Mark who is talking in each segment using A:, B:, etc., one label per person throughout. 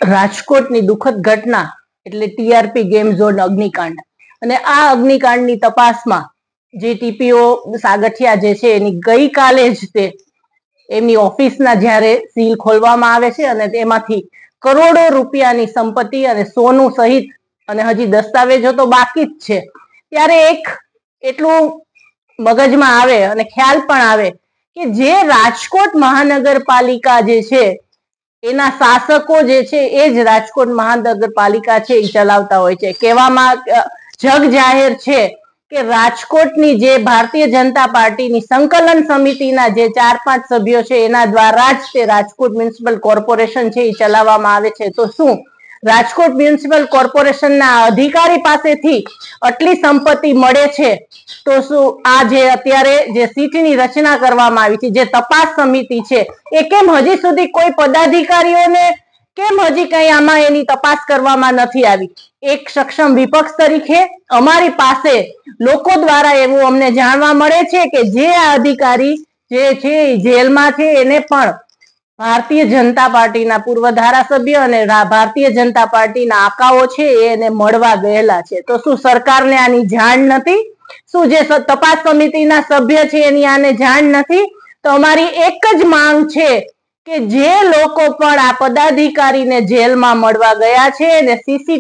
A: રાજકોટની દુઃખદ ઘટના એટલે ટીઆરપી ગેમ ઝોન અગ્નિકાંડ અને આ અગ્નિકાંડની તપાસમાં જે ટીપીઓ સાગઠિયા જે છે એની ગઈકાલે જ તે એમની ઓફિસના જ્યારે સીલ ખોલવામાં આવે છે અને તેમાંથી કરોડો રૂપિયાની સંપત્તિ અને સોનું સહિત અને હજી દસ્તાવેજો તો બાકી જ છે ત્યારે એક એટલું મગજમાં આવે અને ખ્યાલ પણ આવે કે જે રાજકોટ મહાનગરપાલિકા જે છે એના શાસકો જે છે એ જ રાજકોટ મહાનગરપાલિકા છે એ ચલાવતા હોય છે। કહેવામાં જગ જાહેર છે કે રાજકોટની જે ભારતીય જનતા પાર્ટીની સંકલન સમિતિના જે 4-5 સભ્યો છે એના દ્વારા જ તે રાજકોટ મ્યુનિસિપલ કોર્પોરેશન છે એ ચલાવવામાં આવે છે। તો શું રાજકોટ મ્યુનિસિપલ કોર્પોરેશનના અધિકારી પાસેથી આટલી સંપત્તિ મળે છે તો શું આ જે અત્યારે જે સીટની રચના કરવામાં આવી છે જે તપાસ સમિતિ છે એ કેમ હજી સુધી કોઈ પદાધિકારીઓને કેમ હજી કઈ આમાં એની તપાસ કરવામાં નથી આવી? એક સક્ષમ વિપક્ષ તરીકે અમારી પાસે લોકો દ્વારા એવું અમને જાણવા મળે છે કે જે આ અધિકારી જે છે જેલમાં છે એને પણ ભારતીય જનતા પાર્ટીના પૂર્વ ધારાસભ્ય અને ભારતીય જનતા પાર્ટીના આકાઓ છે એને મળવા ગયેલા છે। તો શું સરકારને આની જાણ નથી? શું જે તપાસ સમિતિના સભ્ય છે એની આને જાણ નથી? તો અમારી એક જ માંગ છે કે જે લોકો પણ આ પદાધિકારીને જેલમાં મળવા ગયા છે અને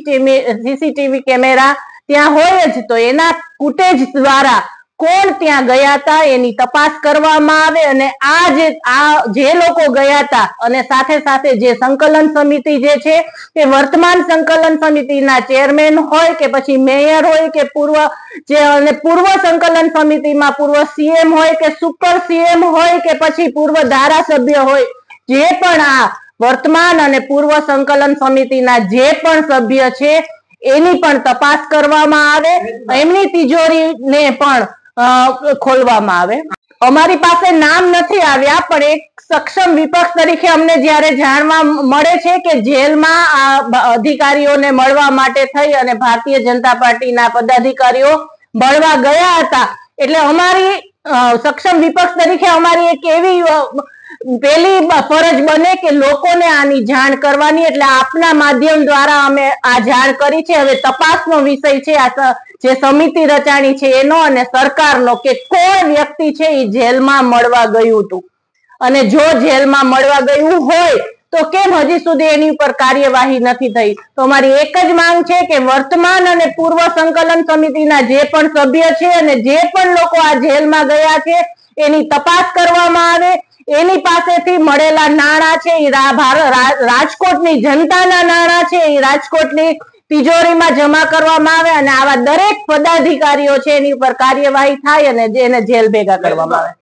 A: સીસીટીવી કેમેરા ત્યાં હોય જ તો એના ફૂટેજ દ્વારા કોણ ત્યાં ગયા હતા એની તપાસ કરવામાં આવે અને આ જે લોકો ગયા હતા અને સાથે સાથે જે સંકલન સમિતિ જે છે તે વર્તમાન સંકલન સમિતિના ચેરમેન હોય કે પછી મેયર હોય કે પૂર્વ સંકલન સમિતિમાં પૂર્વ સીએમ હોય કે સુપર સીએમ હોય કે પછી પૂર્વ ધારાસભ્ય હોય, જે પણ આ વર્તમાન અને પૂર્વ સંકલન સમિતિના જે પણ સભ્ય છે એની પણ તપાસ કરવામાં આવે, એમની તિજોરીને પણ ખોલવામાં આવે। અમારી પાસે નામ નથી આવ્યા પણ એક સક્ષમ વિપક્ષ તરીકે અમને જ્યારે જાણવા મળે છે કે જેલમાં આ અધિકારીઓને મળવા માટે થઈ અને ભારતીય જનતા પાર્ટીના પદાધિકારીઓ મળવા ગયા હતા એટલે અમારી સક્ષમ વિપક્ષ તરીકે અમારી એક એવી પેલી ફરજ બને કે લોકોને આની જાણ કરવાની, એટલે આપના માધ્યમ દ્વારા અમે આ જાણ કરી છે। હવે તપાસનો વિષય છે આ જે સમિતિ રચાણી છે એનો અને સરકારનો કે કોણ વ્યક્તિ છે એ જેલમાં મળવા ગયું હતું અને જો જેલમાં મળવા ગયું હોય તો કેમ હજી સુધી એની ઉપર કાર્યવાહી નથી થઈ। તો અમારી એક જ માંગ છે કે વર્તમાન અને પૂર્વ સંકલન સમિતિના જે પણ સભ્ય છે અને જે પણ લોકો આ જેલમાં ગયા છે એની તપાસ કરવામાં આવે, એની પાસેથી મળેલા નાણાં છે એ રાજકોટની જનતાના નાણાં છે એ રાજકોટની તિજોરીમાં જમા કરવામાં આવે અને આવા દરેક પદાધિકારીઓ છે એની ઉપર કાર્યવાહી થાય અને એને જેલ ભેગા કરવામાં આવે।